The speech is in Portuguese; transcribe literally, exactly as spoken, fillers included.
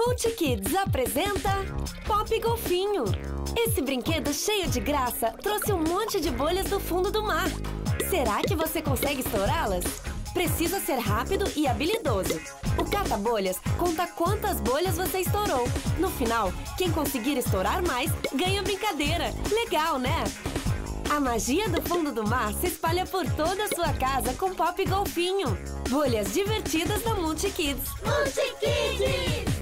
Multikids apresenta Pop Golfinho. Esse brinquedo cheio de graça trouxe um monte de bolhas do fundo do mar. Será que você consegue estourá-las? Precisa ser rápido e habilidoso. O cata-bolhas conta quantas bolhas você estourou. No final, quem conseguir estourar mais, ganha brincadeira. Legal, né? A magia do fundo do mar se espalha por toda a sua casa com Pop Golfinho. Bolhas divertidas da Multikids. Multikids!